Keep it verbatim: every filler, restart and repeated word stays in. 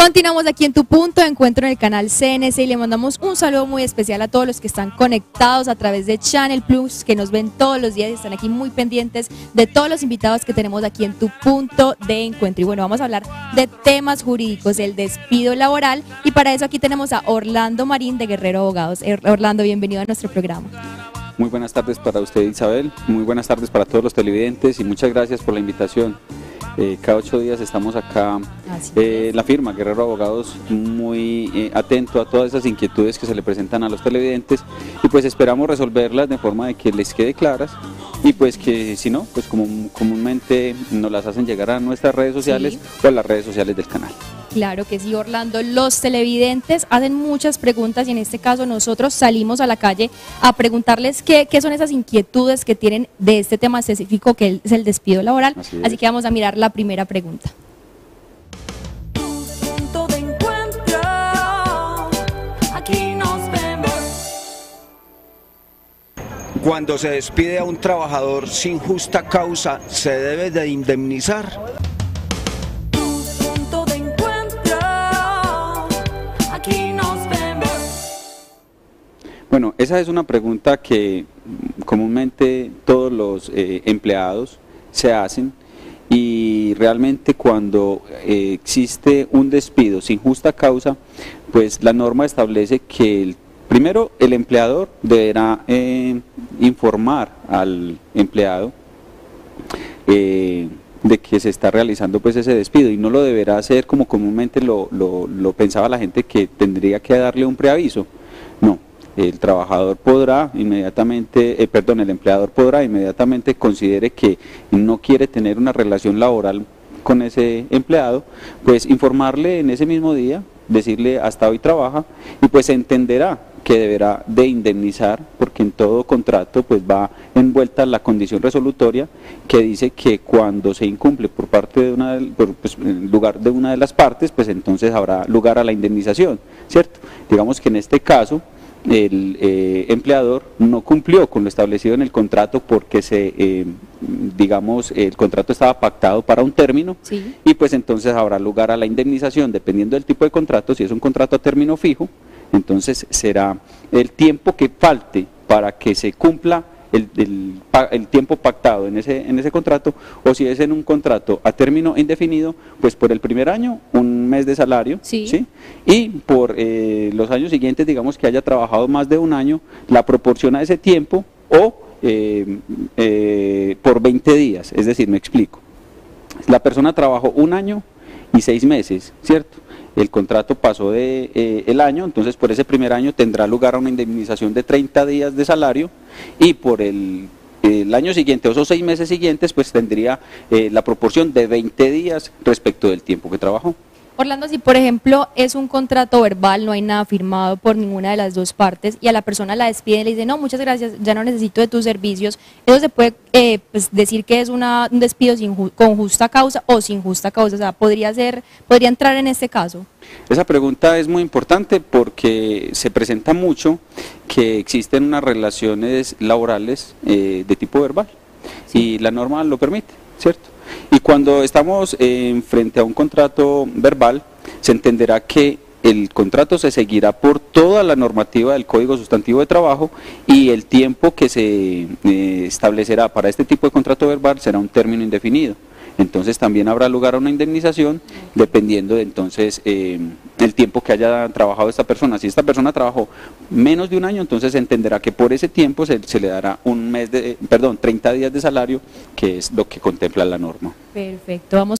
Continuamos aquí en Tu Punto de Encuentro en el canal C N C y le mandamos un saludo muy especial a todos los que están conectados a través de Channel Plus, que nos ven todos los días y están aquí muy pendientes de todos los invitados que tenemos aquí en Tu Punto de Encuentro. Y bueno, vamos a hablar de temas jurídicos, el despido laboral, y para eso aquí tenemos a Orlando Marín de Guerrero Abogados. Orlando, bienvenido a nuestro programa. Muy buenas tardes para usted, Isabel, muy buenas tardes para todos los televidentes y muchas gracias por la invitación. Eh, cada ocho días estamos acá, eh, la firma Guerrero Abogados, muy eh, atento a todas esas inquietudes que se le presentan a los televidentes y pues esperamos resolverlas de forma de que les quede claras y pues que si no, pues como comúnmente nos las hacen llegar a nuestras redes sociales sí. o a las redes sociales del canal. Claro que sí, Orlando. Los televidentes hacen muchas preguntas y en este caso nosotros salimos a la calle a preguntarles qué, qué son esas inquietudes que tienen de este tema específico que es el despido laboral. Así, Así que vamos a mirar la primera pregunta. Punto de encuentro, aquí nos vemos. Cuando se despide a un trabajador sin justa causa, ¿se debe de indemnizar? Bueno, esa es una pregunta que comúnmente todos los eh, empleados se hacen y realmente cuando eh, existe un despido sin justa causa, pues la norma establece que el, primero el empleador deberá eh, informar al empleado eh, de que se está realizando pues ese despido y no lo deberá hacer como comúnmente lo, lo, lo pensaba la gente, que tendría que darle un preaviso. No. El trabajador podrá inmediatamente, eh, perdón, el empleador podrá inmediatamente considere que no quiere tener una relación laboral con ese empleado, pues informarle en ese mismo día, decirle hasta hoy trabaja y pues entenderá que deberá de indemnizar, porque en todo contrato pues va envuelta la condición resolutoria que dice que cuando se incumple por parte de una, por, pues, en lugar de una de las partes, pues entonces habrá lugar a la indemnización, ¿cierto? Digamos que en este caso el eh, empleador no cumplió con lo establecido en el contrato porque se, eh, digamos, el contrato estaba pactado para un término sí. y pues entonces habrá lugar a la indemnización dependiendo del tipo de contrato. Si es un contrato a término fijo, entonces será el tiempo que falte para que se cumpla el, el, el tiempo pactado en ese, en ese contrato, o si es en un contrato a término indefinido, pues por el primer año un mes de salario, sí. ¿sí? y por eh, los años siguientes, digamos que haya trabajado más de un año, la proporciona ese tiempo o eh, eh, por veinte días, es decir, me explico, la persona trabajó un año y seis meses, ¿cierto? El contrato pasó de eh, el año, entonces por ese primer año tendrá lugar a una indemnización de treinta días de salario y por el, el año siguiente o esos seis meses siguientes pues tendría eh, la proporción de veinte días respecto del tiempo que trabajó. Orlando, si por ejemplo es un contrato verbal, no hay nada firmado por ninguna de las dos partes y a la persona la despide y le dice no, muchas gracias, ya no necesito de tus servicios, ¿eso se puede eh, pues decir que es una, un despido sin, con justa causa o sin justa causa? O sea, ¿podría ser, podría entrar en este caso? Esa pregunta es muy importante porque se presenta mucho que existen unas relaciones laborales eh, de tipo verbal sí. y la norma lo permite, ¿cierto? Y cuando estamos eh, frente a un contrato verbal, se entenderá que el contrato se seguirá por toda la normativa del Código Sustantivo de Trabajo y el tiempo que se eh, establecerá para este tipo de contrato verbal será un término indefinido. Entonces también habrá lugar a una indemnización dependiendo de entonces eh, el tiempo que haya trabajado esta persona. Si esta persona trabajó menos de un año, entonces se entenderá que por ese tiempo se, se le dará un mes de, perdón, treinta días de salario, que es lo que contempla la norma. Perfecto, vamos